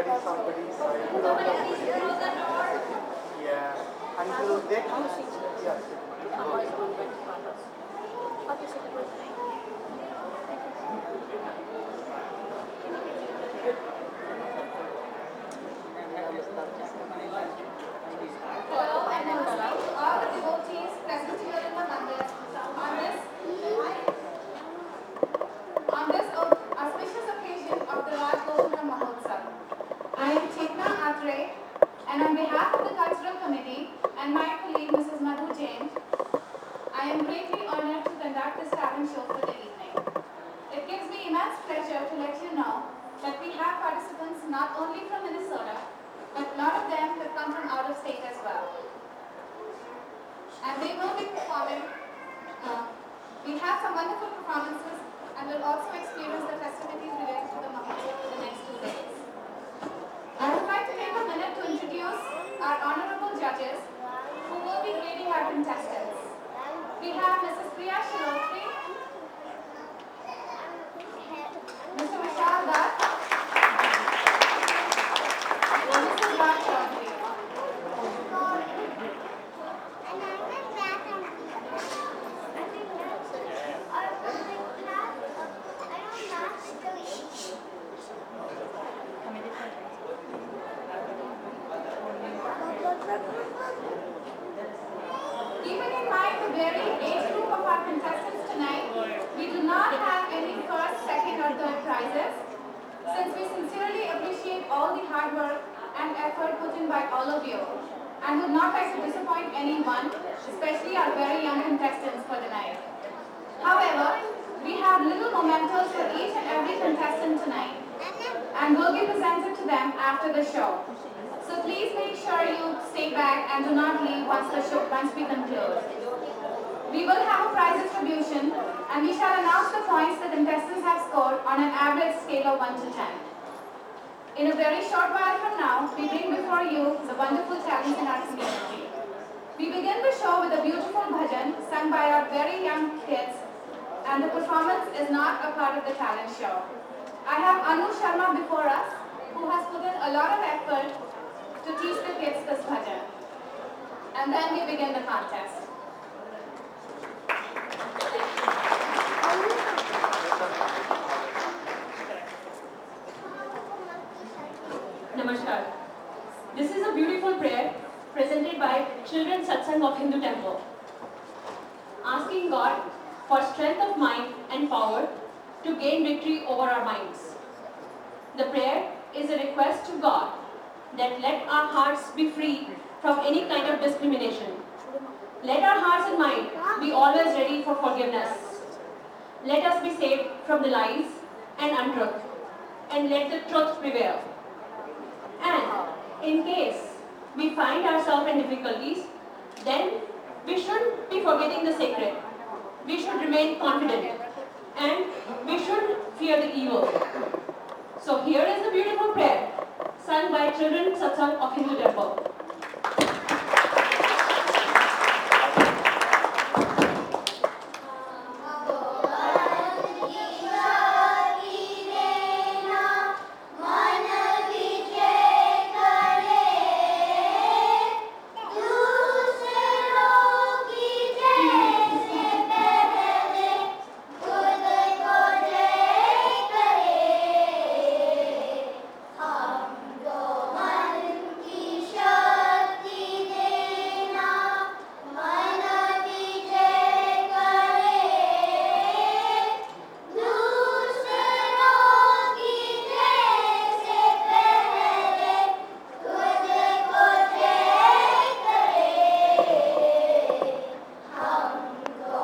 somebody's side without somebody. Yeah. Until they come. Yeah. Hello and namaste to all the devotees present here in the mandir on this auspicious occasion of the Raj Govinda Mahotsav. I am Chetna Atre, and on behalf of the Cultural Committee and my colleague Mrs. Madhu Jain, I am greatly honored to conduct this talent show for the evening. It gives me immense pleasure to let you know that we have participants not only from Minnesota, but a lot of them have come from out of state as well. And they will be performing, we have some wonderful performances and will also experience the festivities related to the Mahotsav for the next 2 days. I would like to take a minute to introduce our honorable judges who will be grading our contestants. We have Mrs. Priya Shirotri, Mr. Vishal Dutt, and Mrs. Raj Chaudhary. Keeping in mind the varied age group of our contestants tonight, we do not have any first, second or third prizes, since we sincerely appreciate all the hard work and effort put in by all of you and would not like to disappoint anyone, especially our very young contestants for the night. However, we have little mementos for each and every contestant tonight and will be presented to them after the show. So please make sure you stay back and do not leave once we conclude. We will have a prize distribution and we shall announce the points the contestants have scored on an average scale of 1 to 10. In a very short while from now, we bring before you the wonderful talents in our community. We begin the show with a beautiful bhajan sung by our very young kids, and the performance is not a part of the talent show. I have Anu Sharma before us, who has put in a lot of effort to teach the kids this bhajan. And then we begin the contest. Namaskar. This is a beautiful prayer presented by Children's Satsang of Hindu Temple, asking God for strength of mind and power to gain victory over our minds. The prayer is a request to God that let our hearts be free from any kind of discrimination. Let our hearts and mind be always ready for forgiveness. Let us be saved from the lies and untruth, and let the truth prevail. And in case we find ourselves in difficulties, then we shouldn't be forgetting the sacred. We should remain confident, and we shouldn't fear the evil. So here is the beautiful prayer sung by Children's Satsang of Hindu Temple.